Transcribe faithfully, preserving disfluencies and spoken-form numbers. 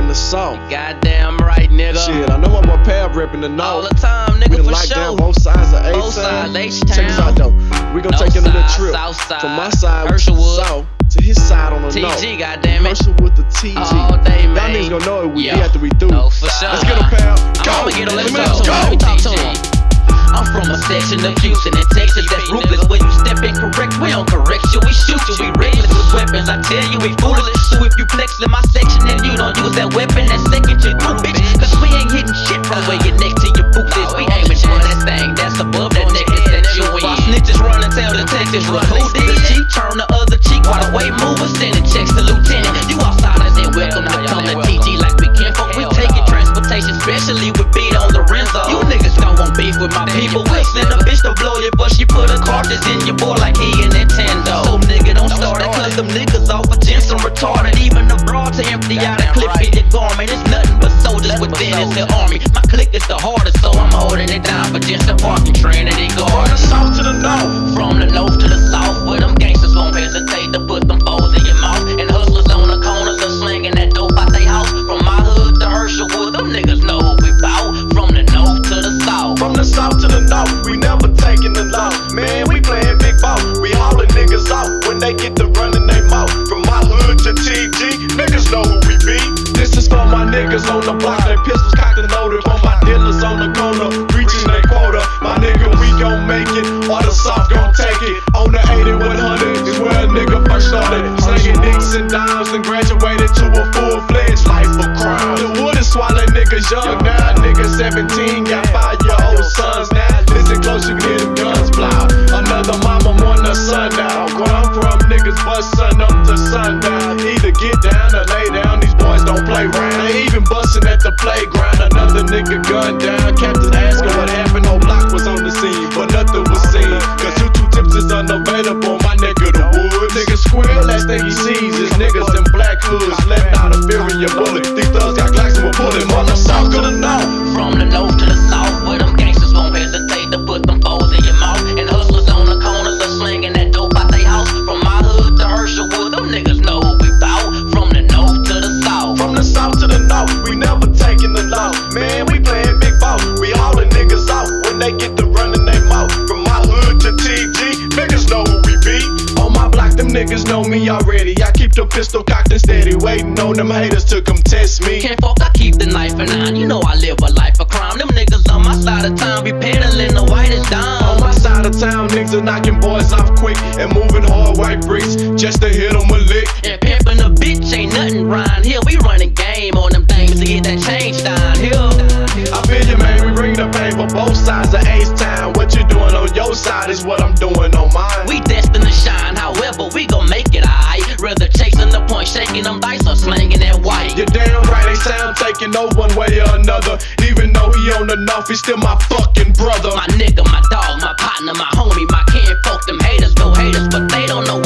the south. Goddamn right, nigga. Shit, I know I'm a pair reppin' the north. All the time, nigga, we for like sure. down both sides of Both H-Town. sides, H-Town. Check us out though. We gon' North take you on a little side, trip. south side, From my side, which is Herschelwood. south, to his side on the T G, north. goddamn it. Herschelwood to T G. All day, Y'all man. niggas gon' know it we Yo. be after we through. No, for sure. Let's get a pal. Go. I'ma get a let's Let me go. go. Let me talk to him. I'm from a section of Houston and Texas that's ruthless. When you step incorrect, we don't correct you. We shoot you, we reckless with weapons. I tell you, we foolish. So if you flex in my section and you don't use that weapon, that's second you through, bitch. Cause we ain't hitting shit from where your neck to your boots is. We aiming for that thing that's above that necklace that you in. While snitches run and tell detectives run. Who did the cheek? Turn the other cheek while the weight mover sending checks to lieutenant. You outsiders ain't welcome to come to T G like we can't fuck. We taking transportation, especially with beat on the Renzo. You niggas don't want beef with my people. We send a bitch to blow you, but she put a cartridge in your boy like he a Nintendo. So nigga, don't start it, cause them niggas off of Jensen retarded. Even the broad to empty out a clip in your garment. It's nothing but soldiers within it's the army. My clique is the hardest, so I'm holding it down for Jensen Park and Trinity Guard. From the south to the north, from the north to the south, where them gangsters won't hesitate to put them foes in your mouth. And hustlers on the corners are slinging that dope out they house. From my hood to Herschelwood, them niggas know who we bout. From the north to the south, from the south to the north, we never taking the loss. Man, we playing big ball. We hauling niggas off when they get to running they mouth. From my hood to T G, niggas know who we be. This is for my niggas on the block, they pistols cocked and loaded. For my dealers on the corner, reaching their quota. My nigga, we gon' make it, or the soft gon' take it. On the eighty one hundred is where a nigga first started. Slinging nicks and dimes and graduated to a full-fledged life of crime. The wood is swallowing niggas young now. Niggas seventeen got five-year-old sons now. Listen close, you can hear the guns plow. Another mama want a son now. Where I'm from, niggas bust sun up to sundown. Either get down or lay down. These boys don't play round. They even bustin' at the playground. Another nigga gunned down. Captain asking what happened. No block was on the scene, but nothing was seen. Cause two two tips is unavailable. My nigga the wood. Niggas squeal, last thing he sees is niggas in black hoods. Left out of fear in your bullet. These thugs got Glocks and we'll pull him on the south to the north. From the north to the south, where them gangsters won't hesitate to put them foes in your mouth. And hustlers on the corners are slinging that dope out they house. From my hood to Herschelwood, them niggas know who we bout. From the north to the south, from the south to the north, we never taking the loss. Man, we playing big ball. We hauling niggas out when they get to running they mouth. From my hood to T G, niggas know who we be. On my block, them niggas know me already. I keep the pistol cocked and steady, waiting on them haters to come test me. Can't fuck, I keep the knife and nine. You know I live a life of crime. Them niggas on my side of town be peddling the whitest dime. On my side of town, niggas are knocking boys off quick and moving hard white bricks just to hit them a lick. And pimping a bitch ain't nothing round here. We running game on them things to get that change down here. I feel you, man. We bring the pain for both sides of H-Town. What you doing on your side is what I'm doing on mine. We destined to shine, however, we gon' make it aight. Rather chasing the point, shaking them dice or slanging that white. You're damn right, they sound taking no one way or another. Even though he on the north, he's still my fucking brother. My nigga, my dog, my partner, my homie, my kinfolk. Them haters go haters, but they don't know